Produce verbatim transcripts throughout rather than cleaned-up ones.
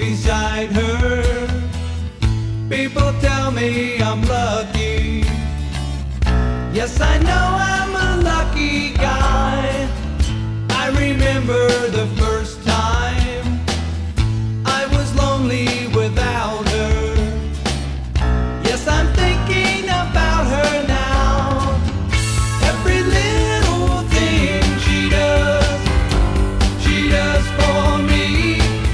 beside her. People tell me I'm lucky. Yes, I know I'm a lucky guy. I remember the first time I was lonely without her. Yes, I'm thinking about her now. Every little thing she does, she does for me,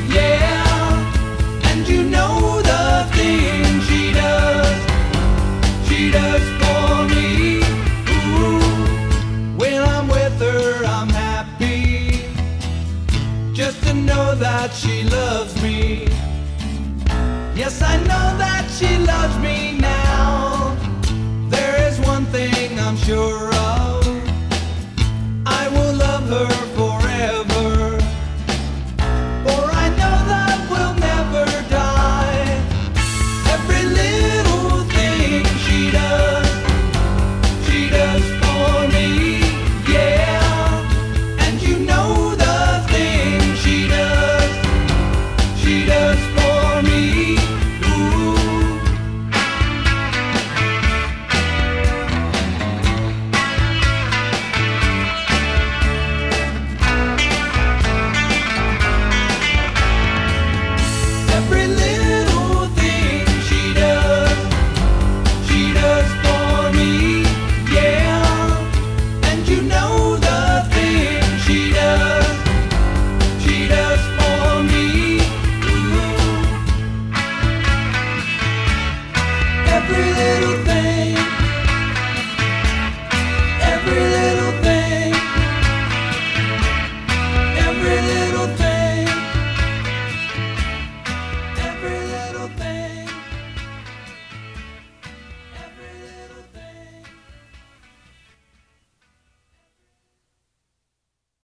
yeah. And you know the thing she does, she does for me. Ooh, when I'm with her, I'm happy, just to know that she loves me. Yes, I know that she loves me.